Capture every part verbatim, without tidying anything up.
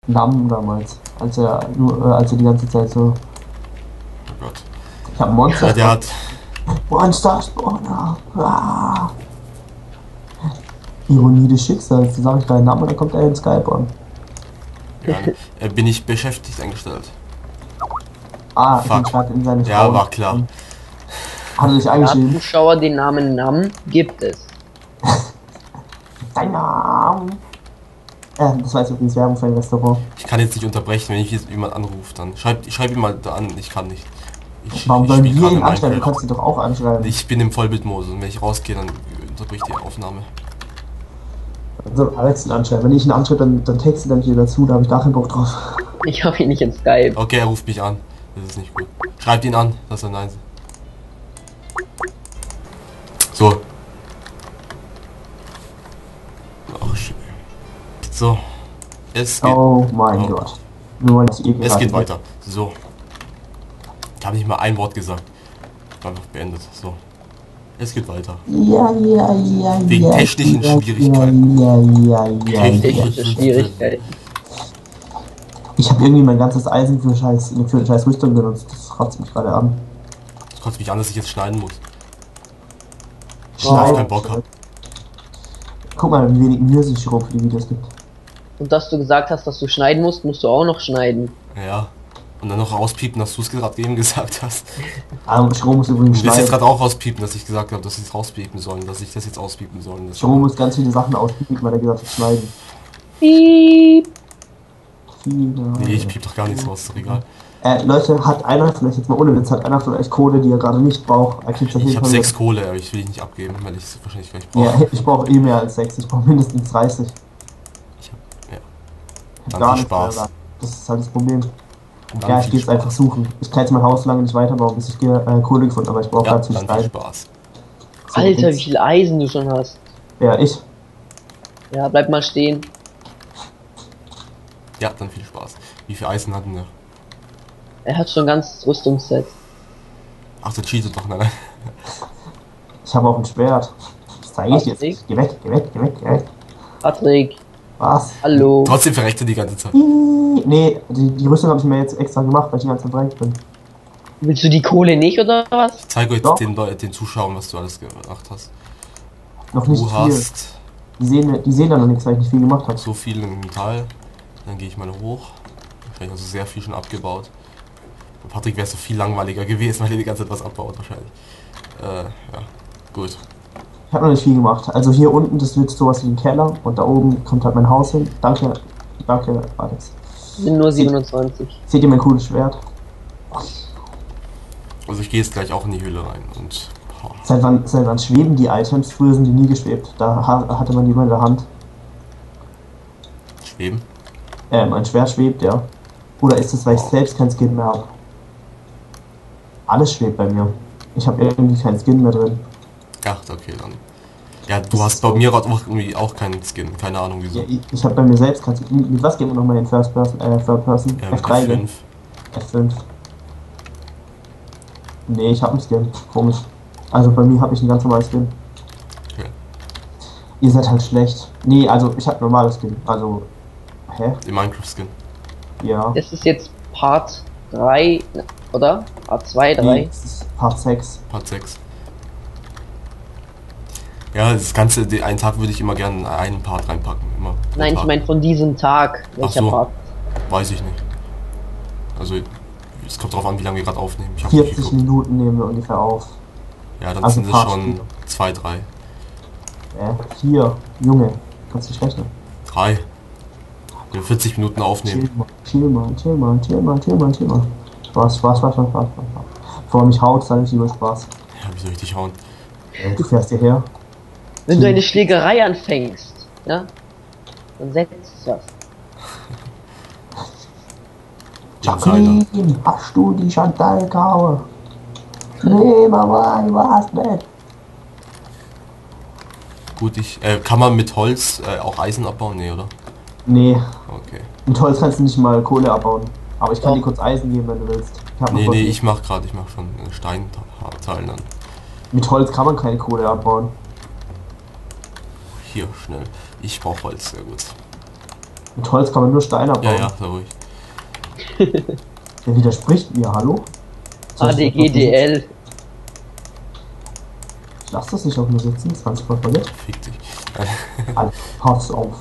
Namen damals, als er nur, äh, als er die ganze Zeit so. Oh Gott. Ich hab Monster. Ja, der hat. Monster Spawner. Ah. Ironie des Schicksals. Da sag ich deinen Namen und dann kommt er in Skype an. Ja, äh, bin ich beschäftigt eingestellt. Ah, ich bin Fuck. gerade in seine Ja, Frau. war klar. Hat er sich Ja, eingeschrieben? Zuschauer, den Namen Nam gibt es. Dein Name. Äh, das war jetzt übrigens Werbung für ein Restaurant. Ich kann jetzt nicht unterbrechen, wenn ich jetzt jemand anruft, dann schreib, schreib ihn mal da an. Ich kann nicht. Ich, Warum ich sollen spiel wir gerade ihn anschreiben? Du Minecraft. kannst ihn doch auch anschreiben. Ich bin im Vollbildmodus und wenn ich rausgehe, dann unterbricht die Aufnahme. Also Alex ihn anschreiben. Wenn ich ihn anschreibe, dann, dann texte dann hier dazu, da habe ich gar keinen Bock drauf. Ich habe ihn nicht in Skype. Okay, er ruft mich an. Das ist nicht gut. Schreibt ihn an, dass er nein sagt. So. Ach, shit. So. Es geht, Oh mein Oh. Gott. Nur weil das ihr es gerade geht weiter. So. Ich habe nicht mal ein Wort gesagt. Einfach beendet. So. Es geht weiter. Ja, ja, ja, Wegen ja. technischen ja, Schwierigkeiten. Ja, ja, ja, ja, ja. Technische Schwierigkeiten. Ich habe irgendwie mein ganzes Eisen für scheiß, für scheiß Rüstung benutzt. Das kotzt mich gerade an. Das kotzt mich an, dass ich jetzt schneiden muss. Schneiden. Ich keinen Bock hab. Guck mal, wie wenig Mühe sich Schrot für die Videos gibt. Und dass du gesagt hast, dass du schneiden musst, musst du auch noch schneiden. Ja. Und dann noch rauspiepen, dass du es gerade eben gesagt hast. Aber Strom muss übrigens Du willst jetzt schneiden. gerade auch rauspiepen, dass ich gesagt habe, dass sie es rauspiepen sollen, dass ich das jetzt auspiepen soll. Das Strom muss ganz viele Sachen auspiepen, weil er gesagt hat, schneiden. Piep. Viele. Nee, ich piep doch gar nichts raus, ist doch egal. Äh, Leute, hat einer, vielleicht jetzt mal ohne Witz, hat einer von euch Kohle, die er gerade nicht braucht? Er kriegt auf Ich jeden habe Fall sechs Kohle, aber ich will die nicht abgeben, weil ich es wahrscheinlich gleich brauche. Ja, ich brauche eh mehr als sechs. Ich brauche mindestens dreißig. Ich hab, ja. Ich hab Dann gar viel nichts mehr Spaß. da. Das ist halt das Problem. Dann Ja, ich viel gehe jetzt Spaß. einfach suchen. Ich kann jetzt mein Haus lange nicht weiterbauen, bis ich äh, Kohle gefunden habe, aber ich brauche Ja, dazu dann viel Stein. Spaß. So, Alter, wie jetzt- viel Eisen du schon hast. Ja, ich. Ja, bleib mal stehen. Ja, dann viel Spaß. Wie viel Eisen hatten wir? Er hat schon ganz Rüstungsset. Ach, der cheatet doch, nein. Ich habe auch ein Schwert. Das zeige ich Was, dir ich? jetzt. Geh weg, geh weg, geh weg, geh weg. Patrick, Was? hallo. Trotzdem verreckt er die ganze Zeit. Ih, Nee, die, die Rüstung habe ich mir jetzt extra gemacht, weil ich die ganze Zeit bereit bin. Willst du die Kohle nicht oder was? Ich zeige euch Doch. den, Leu- den Zuschauern, was du alles gemacht hast. Noch nicht Du viel. hast Die sehen, die sehen da noch nichts, weil ich nicht viel gemacht habe. so viel im Metall. Dann gehe ich mal hoch. Wahrscheinlich hast du sehr viel schon abgebaut. Bei Patrick wäre es so viel langweiliger gewesen, weil er die ganze Zeit was abbaut wahrscheinlich. Äh, ja. Gut. Ich habe noch nicht viel gemacht. Also hier unten, das wird sowas wie ein Keller und da oben kommt halt mein Haus hin. Danke, danke, Alex. Sind nur siebenundzwanzig. Seht ihr mein cooles Schwert? Also ich gehe jetzt gleich auch in die Höhle rein und. Boah. Seit wann, seit wann schweben die Items? Früher sind die nie geschwebt. Da ha hatte man die immer in der Hand. Schweben. Äh, mein Schwert schwebt, ja. Oder ist es, weil ich Wow. selbst kein Skin mehr habe? Alles schwebt bei mir. Ich habe irgendwie keinen Skin mehr drin. Ja, okay, dann. Ja, du Das hast ist bei so. mir auch irgendwie auch keinen Skin. Keine Ahnung wieso. Ja, ich ich habe bei mir selbst keinen Skin. Mit was gehen wir nochmal in First Person? Äh, Third Person? Ähm, F drei, gell? F fünf. F fünf. Nee, ich habe einen Skin. Komisch. Also bei mir habe ich einen ganz normalen Skin. Okay. Ihr seid halt schlecht. Nee, also ich habe normales Skin. Also. Hä? Den Minecraft-Skin. Ja. Das ist jetzt Part drei, oder? Part zwei, Nee, drei. das ist Part sechs. Part sechs. Ja, das ganze, den einen Tag würde ich immer gerne einen Part reinpacken. Immer pro Nein, ich Tag. meine von diesem Tag. Welcher so. Part? Weiß ich nicht. Also, es kommt drauf an, wie lange wir gerade aufnehmen. Ich habe nicht vierzig geguckt. Minuten nehmen wir ungefähr auf. Ja, dann also sind es Part schon vier. zwei, drei. Äh, hier. Junge. Kannst du nicht rechnen. Drei. Wenn wir vierzig Minuten Chill aufnehmen. mal, chill mal, chill mal, chill mal, chill mal, chill mal. Spaß, Spaß, Spaß, Spaß, Spaß, Spaß. Bevor er mich haut, sage ich lieber Spaß. Ja, wie soll ich dich hauen? Äh, Du fährst hierher. Wenn du eine Schlägerei anfängst, ja? Dann setzt das. Insider. Jacqueline, hast du die Chantal-Kaue? Nee, Mama, ich war's nicht. Gut, ich. Äh, kann man mit Holz äh, auch Eisen abbauen? Nee, oder? Nee, Okay. mit Holz kannst du nicht mal Kohle abbauen. Aber ich kann Doch. dir kurz Eisen geben, wenn du willst. Ich hab noch Nee, was- nee, ich mach gerade, ich mach schon äh, Steinteilen an. Mit Holz kann man keine Kohle abbauen. Hier, schnell. Ich brauche Holz, sehr gut. Mit Holz kann man nur Steine abbauen. Ja, ja, sei ruhig. Der widerspricht mir, hallo? A D G D L. Ich lass das nicht auf mir sitzen, zwanzig Mal verletzt. Fick dich. Alter, pass auf.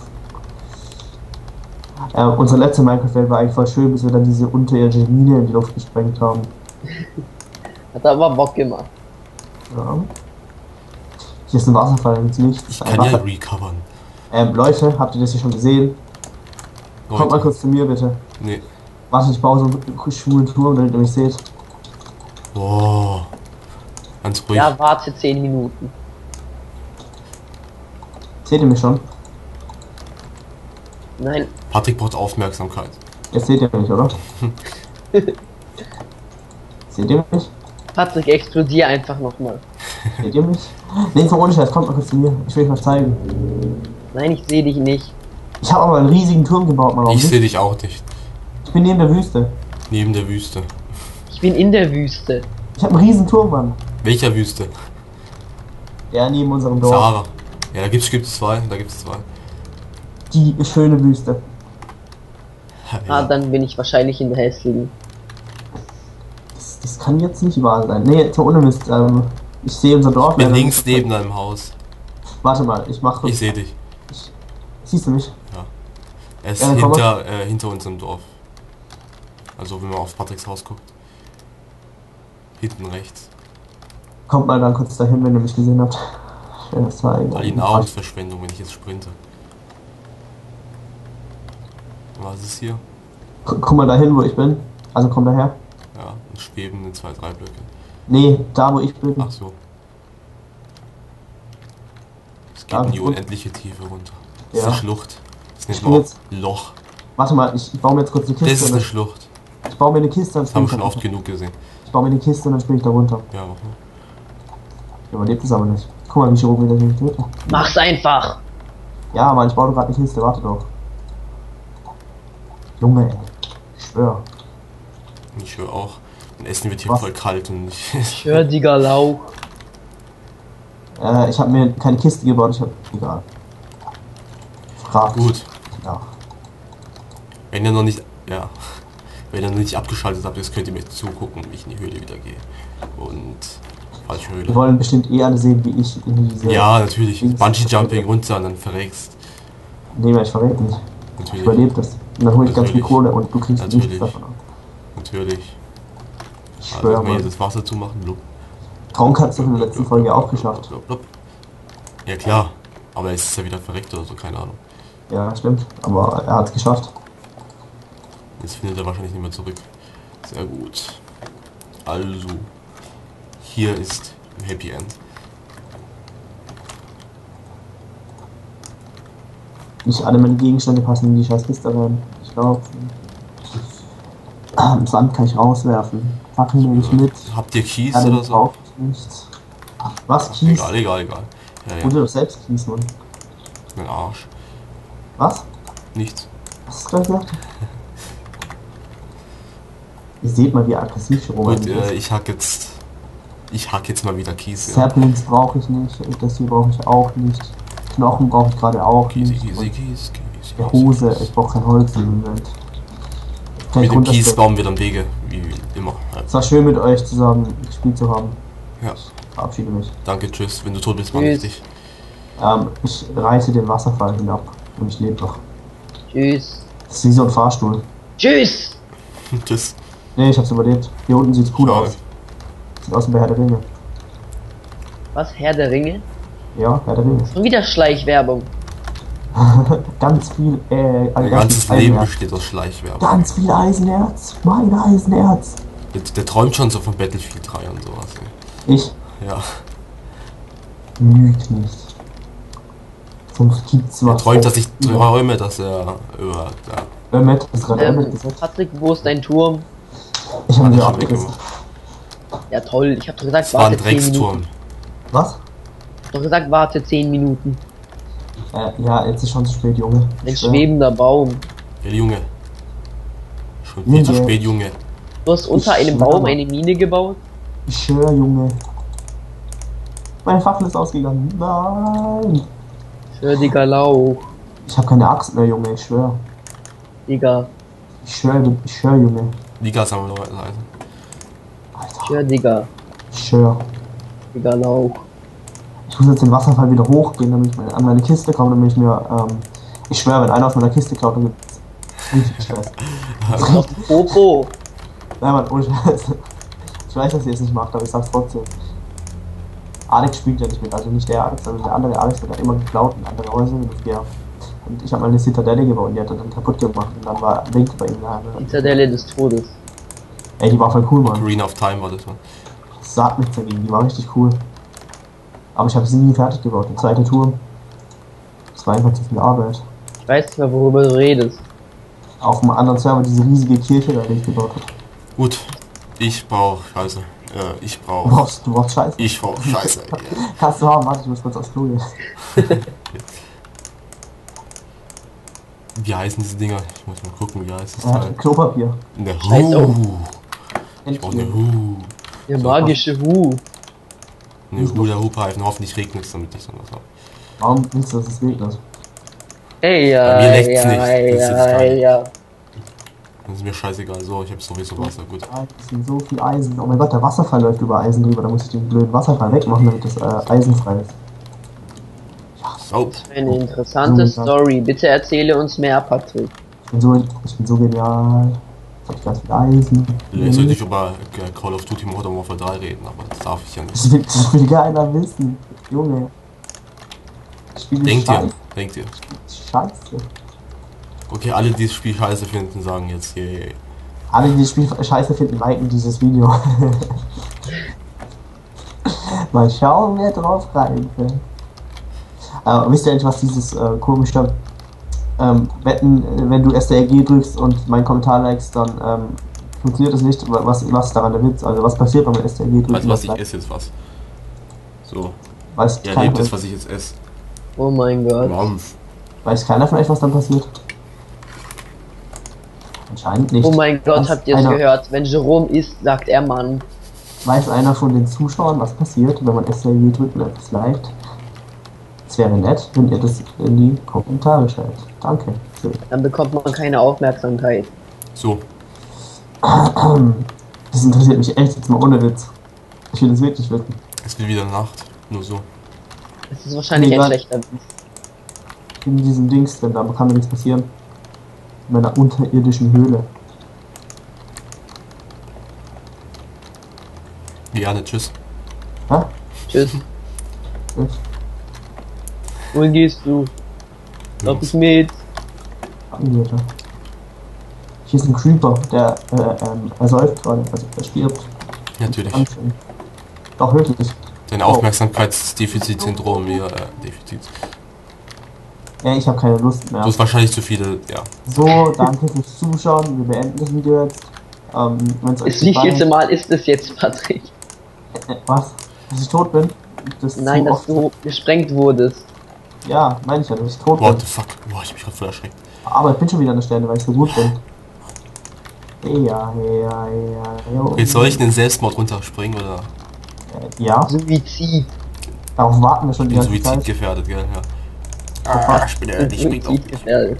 Äh, unser letzter Minecraft-Welt war eigentlich voll schön, bis wir dann diese unterirdische Mine in die Luft gesprengt haben. Hat aber Bock gemacht. Ja. Hier ist ein Wasserfall, ins Licht. Ich kann ja recovern. Ähm, Leute, habt ihr das hier schon gesehen? Kommt mal kurz zu mir, bitte. Nee. Warte, ich baue so einen schwulen Turm, damit ihr mich seht. Boah. Ganz ruhig. Ja, warte zehn Minuten. Seht ihr mich schon? Nein, Patrick braucht Aufmerksamkeit. Jetzt seht ihr mich, oder? Seht ihr mich? Patrick, explodier einfach nochmal. Seht ihr mich? Nee, so ohne Scheiß, kommt mal kurz zu mir. Ich will euch was zeigen. Nein, ich sehe dich nicht. Ich habe aber einen riesigen Turm gebaut, Mann. Ich sehe dich auch nicht. Ich bin neben der Wüste. Neben der Wüste. Ich bin in der Wüste. Ich habe einen riesen Turm, Mann. Welcher Wüste? Ja, neben unserem Dorf. Sahara. Ja, da gibt's, gibt's zwei. Da gibt's zwei. Die schöne Wüste. Ah, Ja. dann bin ich wahrscheinlich in der hässlichen. Das, das kann jetzt nicht wahr sein. Nee, jetzt mal ohne Mist. Ähm, ich sehe unser Dorf. Ich bin leider links nicht. neben deinem Haus. Warte mal, ich mache. Ich sehe dich. Siehst du mich? Er ist Ja, dann komm hinter, äh, hinter unserem Dorf. Also wenn man auf Patricks Haus guckt. Hinten rechts. Kommt mal dann kurz dahin, wenn ihr mich gesehen habt. Ich will das zeigen. All die Nahrungsverschwendung, wenn ich jetzt sprinte. Was ist hier? Gu- Guck mal dahin, wo ich bin. Also komm daher. Ja, ein Schweben in zwei, drei Blöcke. Nee, da wo ich bin. Ach so. Es geht Ah, in die gut. unendliche Tiefe runter. Das ist Ja. eine Schlucht. Das nennt Ich man bin auch jetzt- Loch. Warte mal, ich, ich baue mir jetzt kurz eine Das ist Kiste. eine und Schlucht. dann- Ich baue mir eine Kiste und Das haben wir spring schon da oft genug gesehen. Ich baue mir eine Kiste und dann springe ich da runter. Ja, mach mal. Überlebt es aber nicht. Guck mal, wie ich hier oben wieder hin. Mach's einfach. Ja, Mann, ich baue gerade eine Kiste, warte doch. Junge, ey. Ich schwör. Ich höre auch. Mein Essen wird hier Was? voll kalt und ich. Ich hör Digga Lauch. Äh, ich habe mir keine Kiste gebaut, ich habe. Egal. Fragt. Gut. Ja. Wenn ihr noch nicht. Ja. Wenn ihr noch nicht abgeschaltet habt, jetzt könnt ihr mir zugucken, wie ich in die Höhle wieder gehe. Und. Falsche Wir Höhle. wollen bestimmt eh alle sehen, wie ich in diese. Ja, natürlich. Bungee Jumping runter und dann verreckst. Nee, ich verrät nicht. Ich Natürlich. überlebe das. Und dann hole ich ganz viel Natürlich. Kohle und du kriegst Natürlich. nichts davon ab. Natürlich. Ich Also schwör, wenn wir Mann. jetzt das Wasser zumachen. Blub, Traum hat's doch in der letzten blub, Folge blub, auch blub, geschafft. blub, blub. Ja klar. Aber es ist ja wieder verreckt oder so, keine Ahnung. Ja, stimmt. Aber er hat's geschafft. Jetzt findet er wahrscheinlich nicht mehr zurück. Sehr gut. Also. Hier ist Happy End. Nicht alle meine Gegenstände passen in die scheiß Kiste rein. Ich glaube. Sand kann ich rauswerfen. Fackeln nehme ich mit. Habt ihr Kies Ja, den oder so? brauche ich nicht. Was? Kies? Egal, egal, egal. Ja, ja. Hol dir doch selbst Kies, Mann. Mein Arsch. Was? Nichts. Was hast du da gesagt? Ihr seht mal, wie aggressiv Roman Gut, ist. äh, ich hack jetzt. Ich hack jetzt mal wieder Kies. Ja. Saplings brauche ich nicht. Das hier brauche ich auch nicht. Knochen brauche ich gerade auch Kiesi, nicht. Kiesi, Und Kies, Kies, der Kies, Hose, Kies. ich brauche kein Holz im Moment. Kann Mit ich dem Kies runterstellen. bauen wir dann Wege, wie immer. Ja. Es war schön mit euch zusammen gespielt zu haben. Ja. Verabschiede mich. Danke, tschüss. Wenn du tot bist, war Tschüss. richtig. Ähm, ich reite den Wasserfall hinab und ich lebe noch. Tschüss. Das ist wie so ein Fahrstuhl. Tschüss. Tschüss. Nee, ich hab's überlebt. Hier unten sieht's cool Schade. aus. Sieht aus wie bei Herr der Ringe. Was? Herr der Ringe? Ja, Herr der Ringe. Und wieder Schleichwerbung. Ganz viel, äh, Mein ganz ganzes viel Leben Eisenerz. besteht aus Schleichwerbung. Ganz viel Eisenerz. Mein Eisenerz. Der, der träumt schon so von Battlefield drei und sowas. ey. Ich Ja. lüg nicht. Sonst gibt's Er was. träumt, dass ich träume, dass er über. Ja. Ömmet ist gerade Ähm, Ömmet gesetzt. Patrick, wo ist dein Turm? Ich habe Hat ihn er wieder schon abgerissen. weggemacht. Ja toll, ich hab doch gesagt, Es war ein warte zehn Minuten. Drecksturm. Was? Ich hab doch gesagt, warte zehn Minuten. Äh, ja, jetzt ist schon zu spät, Junge. Ein Ich schwör. schwebender Baum. Ja, Junge. Schon viel zu Junge. spät, Junge. Du hast unter Ich einem schwör. Baum eine Mine gebaut? Ich schwör, Junge. Meine Fackel ist ausgegangen. Nein. Für Digga Lauch. Ich habe keine Axt mehr, Junge, ich schwör. Digga. Ich schwöre, ich schwöre, Junge. Liga ist aber noch leise. Alter, Tja, Digga. ich schwöre. Digga, Lauch. Ich muss jetzt den Wasserfall wieder hochgehen, damit ich meine, an meine Kiste komme, damit ich mir, ähm, ich schwöre, wenn einer aus meiner Kiste klaut, dann gibt's richtig Stress. Auf den Popo. Nein, Mann, ohne Scheiß. Ich weiß, dass ihr es nicht macht, aber ich sag's trotzdem. Alex spielt ja nicht mit, also nicht der Alex, sondern der andere Alex wird ja immer geklaut in andere Häuser mit ja. Und ich habe meine Zitadelle gebaut und die hat er dann kaputt gemacht und dann war Link bei ihm daheim. Zitadelle des Todes. Ey, die war voll cool, Mann. Green of Time war das, Mann. Das sagt nichts dagegen, die war richtig cool. Aber ich habe sie nie fertig gebaut, die zweite Tour. Das war einfach zu viel Arbeit. Ich weiß nicht mehr, worüber du redest. Auf einem anderen Server diese riesige Kirche, da die ich gebaut habe. Gut, ich brauch Scheiße. Äh, ich Du brauch. brauchst, du brauchst Scheiße. Ich brauch Scheiße. Kannst du haben, warte, ich muss kurz aufs Klo gehen. Wie heißen diese Dinger? Ich muss mal gucken, wie heißt das Äh, Teil? Klopapier. Eine Scheiß auf. Hu. Ich brauch eine Hu. Der So, magische Hu. Eine Hula Hoop Reifen. Hoffentlich regnet es, damit ich so was habe. Warum willst du, dass es regnet? Ey, ja, Bei mir leckt's ja, nicht. Das ist jetzt ja, geil. ja. Das ist mir scheißegal. So, ich habe sowieso Wasser. Gut. Ah, das sind so viel Eisen. Oh mein Gott, der Wasserfall läuft über Eisen drüber. Da muss ich den blöden Wasserfall wegmachen, damit das äh, eisenfrei ist. So. Eine interessante So, Story. Bitte erzähle uns mehr, Patrick. Ich bin so, ich bin so genial. Jetzt hab ich ganz viel Eisen. Jetzt sollte ich über äh, Call of Duty Modern Warfare drei reden, aber das darf ich ja nicht. Das will, das will keiner wissen. Junge. Ich spiele Denkt ihr, Scheiße. denkt ihr. Scheiße. Okay, alle, die das Spiel scheiße finden, sagen jetzt, yay. Alle, die das Spiel scheiße finden, liken dieses Video. Mal schauen, wer drauf reinfällt. Äh, wisst ihr eigentlich, was dieses äh, komische ähm, Wetten, äh, wenn du S T R G drückst und meinen Kommentar likest, dann ähm, funktioniert das nicht. Was, was ist daran der Witz? Also was passiert, wenn man S T R G drückt? Weißt du was, ich liked? esse jetzt was. So. Weiß Ihr keiner, erlebt es, was ich jetzt esse. Oh mein Gott. Mampf. weiß keiner von euch, was dann passiert? Anscheinend nicht. Oh mein Gott, Weiß habt ihr es einer- gehört? Wenn Jerome isst, sagt er Mann. Weiß einer von den Zuschauern, was passiert, wenn man S T R G drückt und etwas liked? Es wäre nett, wenn ihr das in die Kommentare schreibt. Danke. Schön. Dann bekommt man keine Aufmerksamkeit. So. Das interessiert mich echt jetzt mal ohne Witz. Ich will das wirklich wissen. Es wird wieder Nacht. Nur so. Das ist wahrscheinlich Nee, ein Gott. schlechter Witz. In diesem Dings drin, da kann mir nichts passieren. In meiner unterirdischen Höhle. Gerne, tschüss. Hä? Tschüss. Tschüss. Wohin gehst du? Glaub ich mit. Angeber. Hier ist ein Creeper, der äh, ähm, ersäuft gerade, also er stirbt. Natürlich. Anfängt. Doch wirklich. Dein Aufmerksamkeitsdefizitsyndrom hier, äh, Defizit. Ey, ich habe keine Lust mehr. Du hast wahrscheinlich zu viele, ja. So, danke fürs Zuschauen. Wir beenden das Video jetzt. Ähm, wenn's euch Das wievielte gefallen- Mal ist es jetzt, Patrick? Äh, was? Dass ich tot bin? Das ist Nein, so dass oft- du gesprengt wurdest. Ja, meine ich ja, dass ich tot What bin. the fuck? Boah, ich hab mich gerade voll erschreckt. Aber ich bin schon wieder an der Stelle, weil ich so gut bin. Ja, ja, ja, ja. Jetzt soll ich in den Selbstmord runterspringen oder? Äh, Ja, Suizid. darauf warten wir schon die Bin ganze Zeit. suizidgefährdet, gell? Ja. Ah, ich bin der, ich springt auf mich. Suizidgefährdet.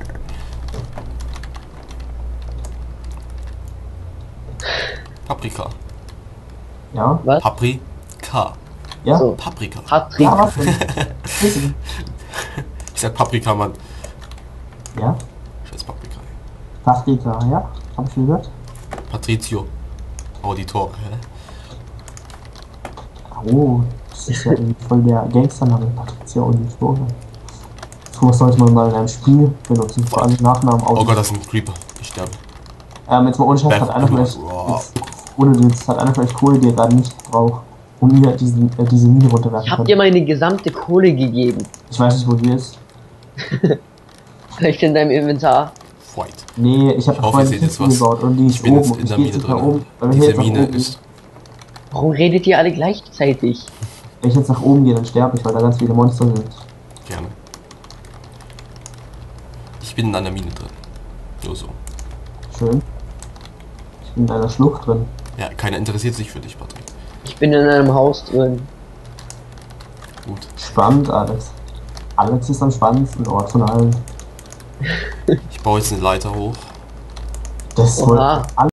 Paprika. Ja, Was? Paprika. ja. So. Paprika. Patrick. Ja, was denn? Wissen. Ich sag Paprika, Mann. Ja, Scheiß Paprika. ey. Paprika, ja, hab ich schon gehört. Patrizio. Auditor, hä? Oh, das ist ja irgendwie voll der Gangstername, Patricia Auditore. Sowas sollte man mal in einem Spiel benutzen, vor allem Nachnamen Oh Auditore. Gott, das ist ein Creeper. Ich sterbe. Ähm, jetzt mal ohne Scheiß, hat einer von euch, Wow. jetzt, ohne Witz, hat einer von euch Kohle, die er gerade nicht braucht, und mir diesen, äh, diese Mine runterwerfen Ich hab kann. dir meine gesamte Kohle gegeben. Ich weiß nicht, wo die ist. Vielleicht in deinem Inventar. White. Nee, ich habe Ich hoffe, vorhin ihr eine seht jetzt Kiste was. gebaut und die ist Ich bin oben jetzt und in ich der gehe Mine jetzt nach drin. oben, weil wenn ich Diese jetzt nach Mine oben, ist. Warum redet ihr alle gleichzeitig? wenn ich jetzt nach oben gehe, dann sterbe ich, weil da ganz viele Monster sind. Gerne. Ich bin in einer Mine drin. Nur so. Schön. Ich bin in einer Schlucht drin. Ja, keiner interessiert sich für dich, Patrick. Ich bin in einem Haus drin. Gut. Spannend, Alex. Alex ist am spannendsten Ort von allen. Ich baue jetzt eine Leiter hoch. Das ist wohl Oha. alles.